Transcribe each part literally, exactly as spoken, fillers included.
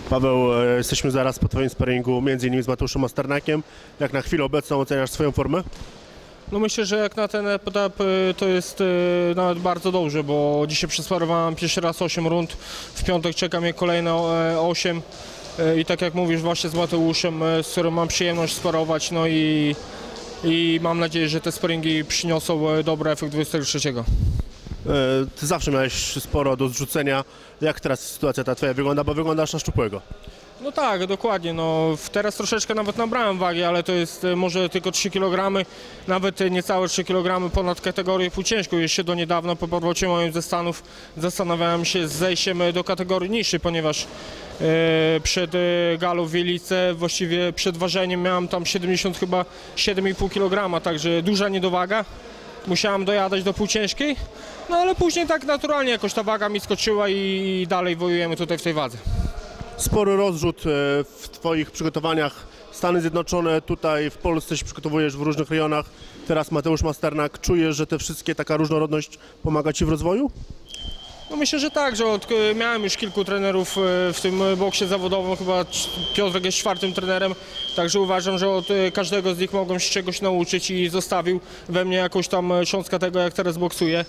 Paweł, e, jesteśmy zaraz po Twoim sparingu, między innymi z Mateuszem Masternakiem. Jak na chwilę obecną oceniasz swoją formę? No myślę, że jak na ten etap to jest nawet bardzo dobrze, bo dzisiaj przesparowałem pierwszy raz osiem rund, w piątek czeka mnie kolejne osiem i tak jak mówisz właśnie z Mateuszem, z którym mam przyjemność sparować, no i, i mam nadzieję, że te sparingi przyniosą dobry efekt dwudziestego trzeciego. Ty zawsze miałeś sporo do zrzucenia. Jak teraz sytuacja ta Twoja wygląda, bo wyglądasz na szczupłego? No tak, dokładnie. No, teraz troszeczkę nawet nabrałem wagi, ale to jest może tylko trzy kilogramy, nawet niecałe trzy kilogramy ponad kategorię półciężką. Jeszcze do niedawna po powrocie moim ze Stanów zastanawiałem się z zejściem do kategorii niższej, ponieważ e, przed e, galą w Wielice, właściwie przed ważeniem miałem tam siedemdziesiąt chyba siedem i pół kilograma, także duża niedowaga. Musiałem dojadać do półciężkiej, no ale później tak naturalnie jakoś ta waga mi skoczyła i dalej wojujemy tutaj w tej wadze. Spory rozrzut w Twoich przygotowaniach. Stany Zjednoczone, tutaj w Polsce się przygotowujesz w różnych rejonach. Teraz Mateusz Masternak. Czujesz, że te wszystkie, taka różnorodność pomaga Ci w rozwoju? No myślę, że tak, że od, miałem już kilku trenerów w tym boksie zawodowym, chyba Piotrek jest czwartym trenerem, także uważam, że od każdego z nich mogłem się czegoś nauczyć i zostawił we mnie jakąś tam cząstkę tego, jak teraz boksuję.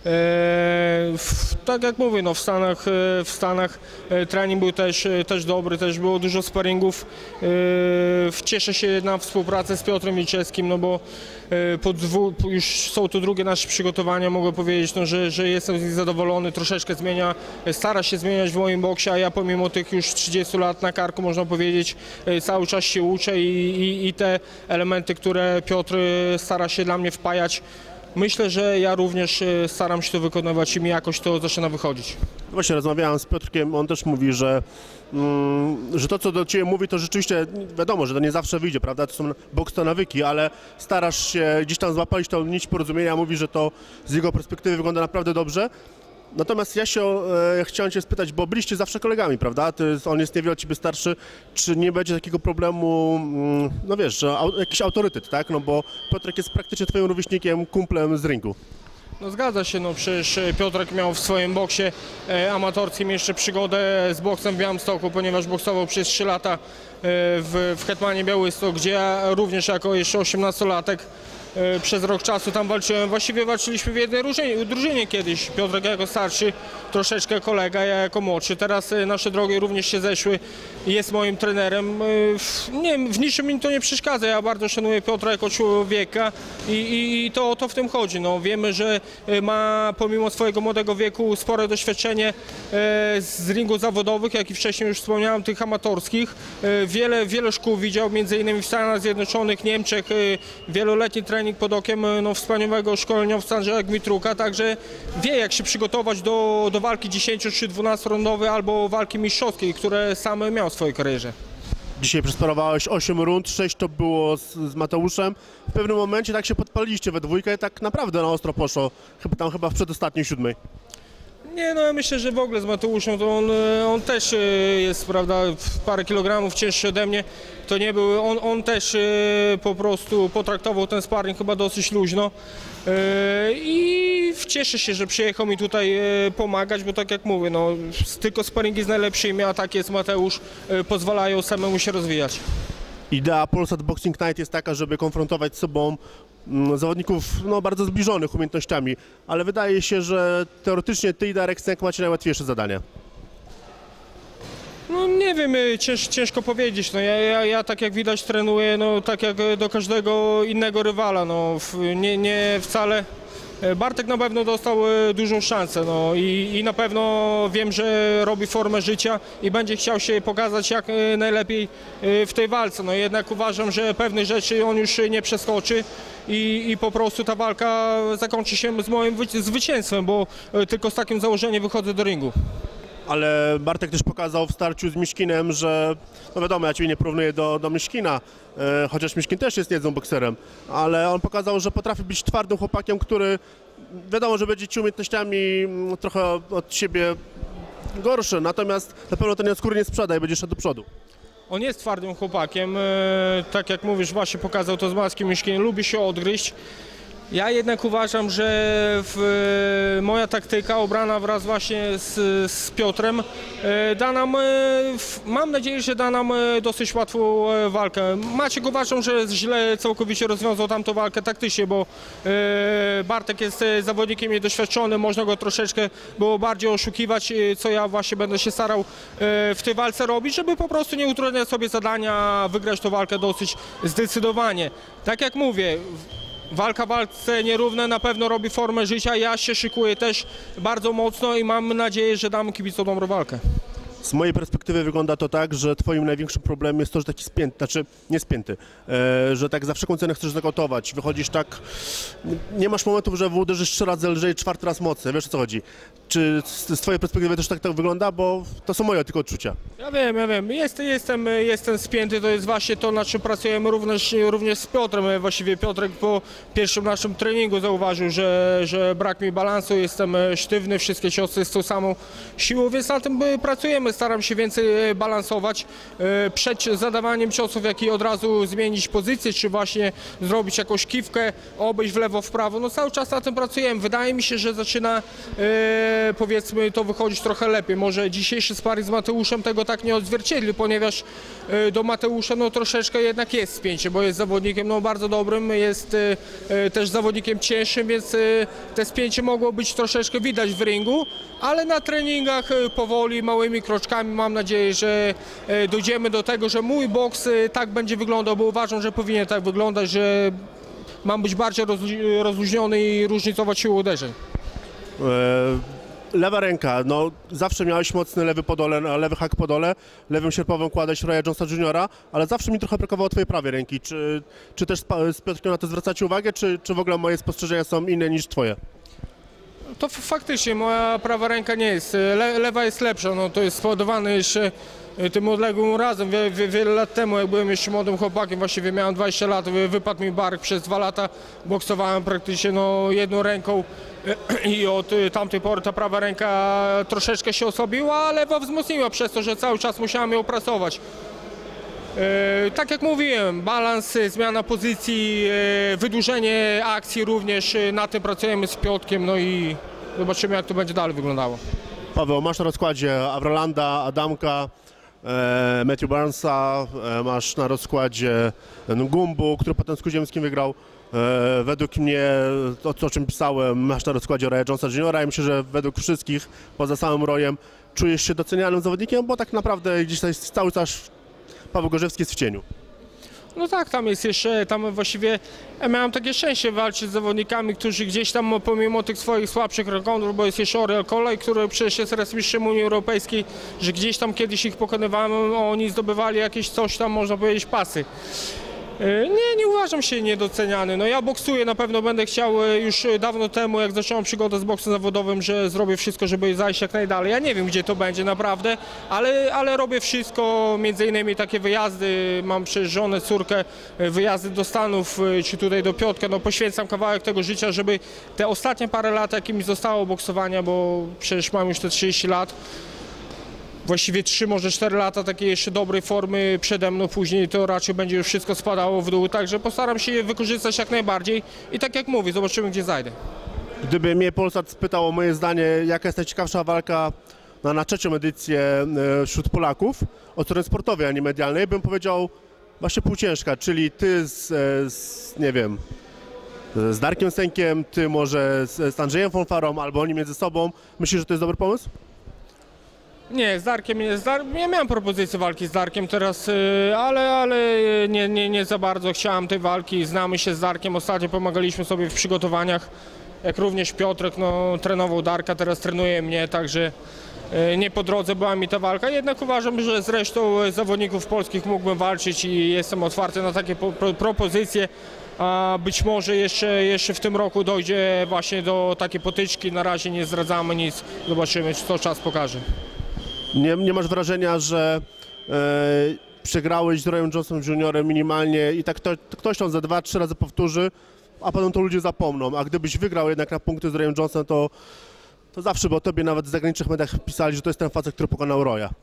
Eee, w, tak jak mówię, no w Stanach, w Stanach e, trening był też, też dobry, też było dużo sparingów. Eee, cieszę się na współpracę z Piotrem Wilczewskim, no bo e, po dwu, już są to drugie nasze przygotowania, mogę powiedzieć, no, że, że jestem z nich zadowolony, troszeczkę zmienia, stara się zmieniać w moim boksie, a ja pomimo tych już trzydziestu lat na karku, można powiedzieć, e, cały czas się uczę i, i, i te elementy, które Piotr stara się dla mnie wpajać, myślę, że ja również staram się to wykonywać i mi jakoś to zaczyna wychodzić. Właśnie rozmawiałem z Piotrkiem, on też mówi, że, mm, że to, co do Ciebie mówi, to rzeczywiście wiadomo, że to nie zawsze wyjdzie, prawda? To są boks to nawyki, ale starasz się gdzieś tam złapać tą nić porozumienia, mówi, że to z jego perspektywy wygląda naprawdę dobrze. Natomiast ja się e, chciałem Cię spytać, bo byliście zawsze kolegami, prawda? Ty, on jest niewiele od Ciebie starszy, czy nie będzie takiego problemu, mm, no wiesz, że au, jakiś autorytet, tak? No bo Piotrek jest praktycznie Twoim rówieśnikiem, kumplem z ringu. No zgadza się, no przecież Piotrek miał w swoim boksie e, amatorskim jeszcze przygodę z boksem w Białymstoku, ponieważ boksował przez trzy lata e, w, w Hetmanie Białystok, gdzie ja również jako jeszcze osiemnastolatek e, przez rok czasu tam walczyłem. Właściwie walczyliśmy w jednej drużynie, drużynie kiedyś. Piotrek jako starszy, troszeczkę kolega, ja jako młodszy. Teraz e, nasze drogi również się zeszły i jest moim trenerem. E, w, nie, w niczym mi to nie przeszkadza. Ja bardzo szanuję Piotra jako człowieka i, i, i to o to w tym chodzi. No, wiemy, że ma pomimo swojego młodego wieku spore doświadczenie z ringu zawodowych, jak i wcześniej już wspomniałem, tych amatorskich. Wiele, wiele szkół widział, między innymi w Stanach Zjednoczonych, Niemczech, wieloletni trening pod okiem no, wspaniałego szkoleniowca Andrzeja Gmitruka, także wie, jak się przygotować do, do walki dziesięcio czy dwunastorondowej albo walki mistrzowskiej, które sam miał w swojej karierze. Dzisiaj przesparowałeś osiem rund, sześć to było z, z Mateuszem. W pewnym momencie tak się podpaliliście we dwójkę i tak naprawdę na ostro poszło, chyba tam chyba w przedostatniej siódmej. Nie, no ja myślę, że w ogóle z Mateuszem to on, on też jest, prawda, parę kilogramów cięższy ode mnie. To nie był, on, on też po prostu potraktował ten sparring chyba dosyć luźno. I cieszę się, że przyjechał mi tutaj pomagać, bo tak jak mówię, no, tylko sparingi z najlepszymi, a tak jest Mateusz, pozwalają samemu się rozwijać. Idea Polsat Boxing Night jest taka, żeby konfrontować z sobą zawodników no, bardzo zbliżonych umiejętnościami, ale wydaje się, że teoretycznie Ty i Darek Stęk macie najłatwiejsze zadania. No nie wiem, cięż, ciężko powiedzieć, no ja, ja, ja tak jak widać trenuję, no tak jak do każdego innego rywala, no nie, nie wcale. Bartek na pewno dostał dużą szansę, no i, i na pewno wiem, że robi formę życia i będzie chciał się pokazać jak najlepiej w tej walce, no jednak uważam, że pewnych rzeczy on już nie przeskoczy i, i po prostu ta walka zakończy się z moim zwycięstwem, bo tylko z takim założeniem wychodzę do ringu. Ale Bartek też pokazał w starciu z Miśkinem, że, no wiadomo, ja Ciebie nie porównuję do, do Miśkina, e, chociaż Miśkin też jest niezłym bokserem, ale on pokazał, że potrafi być twardym chłopakiem, który wiadomo, że będzie Ci umiejętnościami trochę od siebie gorszy, natomiast na pewno ten skóry nie sprzeda i będzie szedł do przodu. On jest twardym chłopakiem, e, tak jak mówisz, właśnie pokazał to z Mackiem Miśkinem, lubi się odgryźć. Ja jednak uważam, że w, moja taktyka obrana wraz właśnie z, z Piotrem e, da nam, e, w, mam nadzieję, że da nam e, dosyć łatwą e, walkę. Maciek uważam, że źle całkowicie rozwiązał tamtą walkę taktycznie, bo e, Bartek jest e, zawodnikiem niedoświadczonym, można go troszeczkę było bardziej oszukiwać, e, co ja właśnie będę się starał e, w tej walce robić, żeby po prostu nie utrudniać sobie zadania, wygrać tę walkę dosyć zdecydowanie. Tak jak mówię, walka w walce nierówne na pewno robi formę życia, ja się szykuję też bardzo mocno i mam nadzieję, że damy kibicom dobrą walkę. Z mojej perspektywy wygląda to tak, że twoim największym problemem jest to, że taki spięty, znaczy nie spięty, e, że tak za wszelką cenę chcesz zagotować, wychodzisz tak, nie masz momentów, że uderzysz trzy razy lżej, czwarty raz mocniej, wiesz o co chodzi. Czy z, z twojej perspektywy też tak, tak wygląda, bo to są moje tylko odczucia. Ja wiem, ja wiem, jest, jestem, jestem spięty, to jest właśnie to, nad czym pracujemy również, również z Piotrem. Właściwie Piotrek po pierwszym naszym treningu zauważył, że, że brak mi balansu, jestem sztywny, wszystkie ciosy z tą samą siłą, więc na tym pracujemy. Staram się więcej balansować przed zadawaniem ciosów, jak i od razu zmienić pozycję, czy właśnie zrobić jakąś kiwkę, obejść w lewo, w prawo. No cały czas na tym pracujemy. Wydaje mi się, że zaczyna e, powiedzmy to wychodzić trochę lepiej. Może dzisiejszy sparring z Mateuszem tego tak nie odzwierciedli, ponieważ e, do Mateusza no troszeczkę jednak jest spięcie, bo jest zawodnikiem no bardzo dobrym, jest e, też zawodnikiem cięższym, więc e, te spięcie mogło być troszeczkę widać w ringu, ale na treningach e, powoli, małymi kroczkami mam nadzieję, że e, dojdziemy do tego, że mój boks e, tak będzie wyglądał, bo uważam, że powinien tak wyglądać, że mam być bardziej rozlu- rozluźniony i różnicować siłę uderzeń. E, Lewa ręka, no zawsze miałeś mocny lewy podole, lewy hak po dole, lewym sierpowym kładać Roya Jonesa juniora, ale zawsze mi trochę brakowało twojej prawej ręki. Czy, czy też z, z Piotrkiem na to zwracacie uwagę, czy, czy w ogóle moje spostrzeżenia są inne niż twoje? To f- faktycznie moja prawa ręka nie jest, le- lewa jest lepsza, no to jest spowodowane jeszcze e, tym odległym urazem. Wie, wie, wiele lat temu, jak byłem jeszcze młodym chłopakiem, właściwie miałem dwadzieścia lat, wy- wypadł mi bark, przez dwa lata boksowałem praktycznie no, jedną ręką e, i od e, tamtej pory ta prawa ręka troszeczkę się osłabiła, a lewa wzmocniła przez to, że cały czas musiałem ją pracować. E, tak jak mówiłem, balans, e, zmiana pozycji, e, wydłużenie akcji również, e, na tym pracujemy z Piotrkiem, no i zobaczymy, jak to będzie dalej wyglądało. Paweł, masz na rozkładzie Avrolanda, Adamka, e, Matthew Barnesa, e, masz na rozkładzie Ngumbu, który potem z Kuziemskim wygrał. E, według mnie, to o czym pisałem, masz na rozkładzie Roya Jonesa juniora i myślę, że według wszystkich, poza samym Royem, czujesz się docenianym zawodnikiem, bo tak naprawdę gdzieś tutaj cały czas Paweł Gorzewski jest w cieniu. No tak, tam jest jeszcze, tam właściwie ja miałem takie szczęście walczyć z zawodnikami, którzy gdzieś tam pomimo tych swoich słabszych rekordów, bo jest jeszcze Oriol Kolej, który przecież jest teraz mistrzem Unii Europejskiej, że gdzieś tam kiedyś ich pokonywałem, oni zdobywali jakieś coś tam, można powiedzieć, pasy. Nie, nie uważam się niedoceniany. No ja boksuję, na pewno będę chciał już dawno temu, jak zacząłem przygodę z boksem zawodowym, że zrobię wszystko, żeby zajść jak najdalej. Ja nie wiem, gdzie to będzie naprawdę, ale, ale robię wszystko, między innymi takie wyjazdy, mam przecież żonę, córkę, wyjazdy do Stanów, czy tutaj do Piotrka, no poświęcam kawałek tego życia, żeby te ostatnie parę lat, jakie mi zostało boksowania, bo przecież mam już te trzydzieści lat, właściwie trzy, może cztery lata takiej jeszcze dobrej formy przede mną, później to raczej będzie już wszystko spadało w dół, także postaram się je wykorzystać jak najbardziej i tak jak mówię, zobaczymy, gdzie zajdę. Gdyby mnie Polsat spytał o moje zdanie, jaka jest najciekawsza walka na, na trzecią edycję e, wśród Polaków, o strony sportowej, a nie medialnej, bym powiedział właśnie półciężka, czyli ty z, e, z nie wiem, z Darkiem Sękiem, ty może z, z Andrzejem Fonfarą, albo oni między sobą. Myślisz, że to jest dobry pomysł? Nie, z Darkiem nie, z Dar... ja miałem propozycję walki z Darkiem teraz, yy, ale, ale nie, nie, nie za bardzo chciałem tej walki, znamy się z Darkiem, ostatnio pomagaliśmy sobie w przygotowaniach, jak również Piotrek, no, trenował Darka, teraz trenuje mnie, także yy, nie po drodze była mi ta walka, jednak uważam, że z resztą zawodników polskich mógłbym walczyć i jestem otwarty na takie po, pro, propozycje. A być może jeszcze, jeszcze w tym roku dojdzie właśnie do takiej potyczki, na razie nie zdradzamy nic, zobaczymy, co czas pokaże. Nie, nie masz wrażenia, że e, przegrałeś z Royem Jonesem juniorem minimalnie i tak kto, ktoś tam za dwa, trzy razy powtórzy, a potem to ludzie zapomną, a gdybyś wygrał jednak na punkty z Royem Jonesem, to, to zawsze by o tobie nawet w zagranicznych mediach pisali, że to jest ten facet, który pokonał Roya.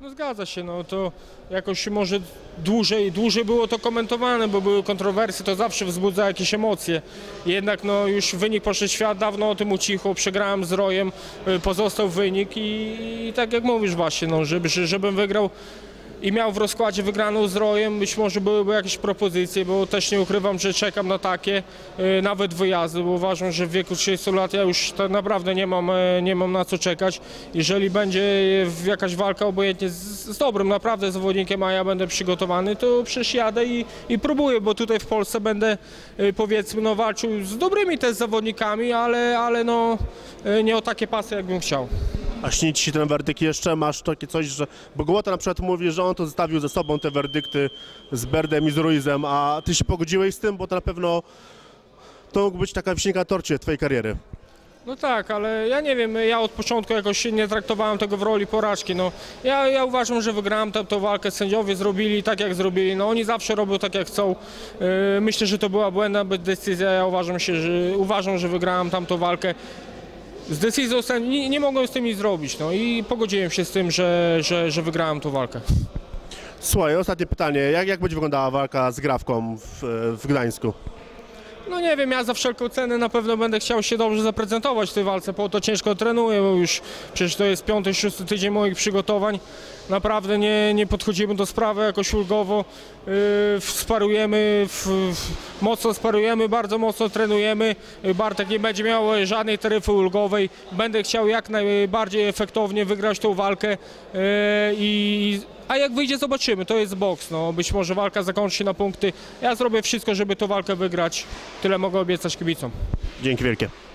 No zgadza się, no to jakoś może dłużej, dłużej było to komentowane, bo były kontrowersje, to zawsze wzbudza jakieś emocje. Jednak no już wynik poszedł w świat, dawno o tym ucichło, przegrałem z Rojem, y, pozostał wynik i, i tak jak mówisz właśnie, no żeby, żebym wygrał i miał w rozkładzie wygraną z Rojem, być może byłyby jakieś propozycje, bo też nie ukrywam, że czekam na takie, y, nawet wyjazdy, bo uważam, że w wieku trzydziestu lat ja już tak naprawdę nie mam, e, nie mam na co czekać. Jeżeli będzie jakaś walka obojętnie z, z dobrym naprawdę zawodnikiem, a ja będę przygotowany, to przecież jadę i, i próbuję, bo tutaj w Polsce będę y, powiedzmy no, walczył z dobrymi też zawodnikami, ale, ale no, y, nie o takie pasy, jakbym chciał. A śni ci się ten werdykt jeszcze? Masz takie coś, że... Bo Gołota na przykład mówi, że on to zostawił ze sobą te werdykty z Berdem i z Ruizem, a ty się pogodziłeś z tym, bo to na pewno to mógł być taka wisienka na torcie twojej kariery. No tak, ale ja nie wiem, ja od początku jakoś nie traktowałem tego w roli porażki. No, ja, ja uważam, że wygrałem tę, tę walkę, sędziowie zrobili tak jak zrobili, no oni zawsze robią tak jak chcą. Yy, myślę, że to była błędna decyzja, ja uważam, się, że, uważam, że wygrałem tamtą walkę. Z decyzją sędziów nie, nie mogłem z tym nic zrobić, no i pogodziłem się z tym, że, że, że wygrałem tą walkę. Słuchaj, ostatnie pytanie. Jak, jak będzie wyglądała walka z Grawką w, w Gdańsku? No nie wiem, ja za wszelką cenę na pewno będę chciał się dobrze zaprezentować w tej walce, po to ciężko trenuję, bo już przecież to jest piąty, szósty tydzień moich przygotowań. Naprawdę nie, nie podchodzimy do sprawy jakoś ulgowo, yy, sparujemy, w, w, mocno sparujemy, bardzo mocno trenujemy. Bartek nie będzie miał żadnej taryfy ulgowej, będę chciał jak najbardziej efektownie wygrać tą walkę yy, i a jak wyjdzie, zobaczymy, to jest boks, no być może walka zakończy się na punkty. Ja zrobię wszystko, żeby tę walkę wygrać, tyle mogę obiecać kibicom. Dzięki wielkie.